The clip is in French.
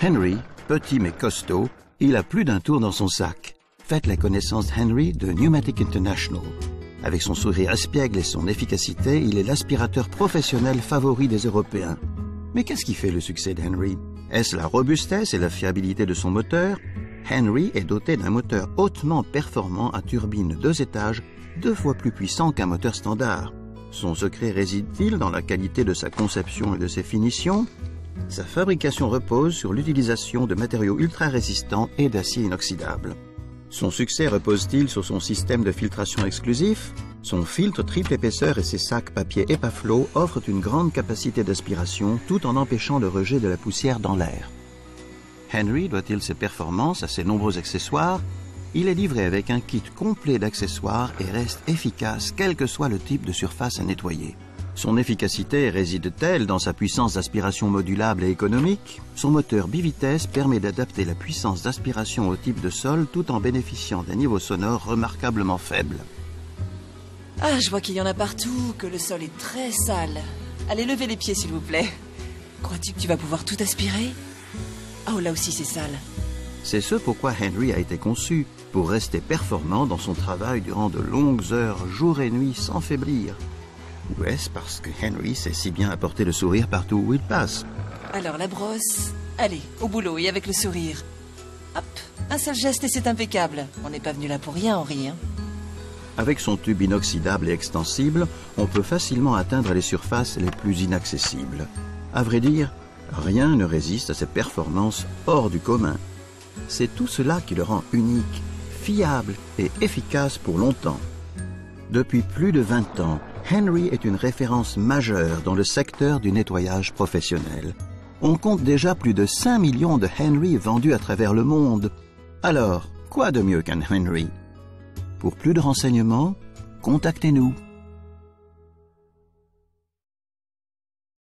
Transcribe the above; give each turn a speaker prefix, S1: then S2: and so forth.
S1: Henry, petit mais costaud, il a plus d'un tour dans son sac. Faites la connaissance d'Henry de Pneumatic International. Avec son sourire espiègle et son efficacité, il est l'aspirateur professionnel favori des Européens. Mais qu'est-ce qui fait le succès d'Henry? Est-ce la robustesse et la fiabilité de son moteur? Henry est doté d'un moteur hautement performant à turbine 2 étages, 2 fois plus puissant qu'un moteur standard. Son secret réside-t-il dans la qualité de sa conception et de ses finitions? Sa fabrication repose sur l'utilisation de matériaux ultra résistants et d'acier inoxydable. Son succès repose-t-il sur son système de filtration exclusif? Son filtre triple épaisseur et ses sacs papier Epaflow offrent une grande capacité d'aspiration tout en empêchant le rejet de la poussière dans l'air. Henry doit-il ses performances à ses nombreux accessoires? Il est livré avec un kit complet d'accessoires et reste efficace quel que soit le type de surface à nettoyer. Son efficacité réside-t-elle dans sa puissance d'aspiration modulable et économique? Son moteur bivitesse permet d'adapter la puissance d'aspiration au type de sol tout en bénéficiant d'un niveau sonore remarquablement faible.
S2: Ah, je vois qu'il y en a partout, que le sol est très sale. Allez, levez les pieds, s'il vous plaît. Crois-tu que tu vas pouvoir tout aspirer? Oh, là aussi, c'est sale.
S1: C'est ce pourquoi Henry a été conçu, pour rester performant dans son travail durant de longues heures, jour et nuit, sans faiblir. Ou est-ce parce que Henry sait si bien apporter le sourire partout où il passe?
S2: Alors, la brosse. Allez, au boulot et avec le sourire. Hop, un seul geste et c'est impeccable. On n'est pas venu là pour rien, Henri, hein.
S1: Avec son tube inoxydable et extensible, on peut facilement atteindre les surfaces les plus inaccessibles. À vrai dire, rien ne résiste à ses performances hors du commun. C'est tout cela qui le rend unique, fiable et efficace pour longtemps. Depuis plus de 20 ans, Henry est une référence majeure dans le secteur du nettoyage professionnel. On compte déjà plus de 5 millions de Henry vendus à travers le monde. Alors, quoi de mieux qu'un Henry? Pour plus de renseignements, contactez-nous.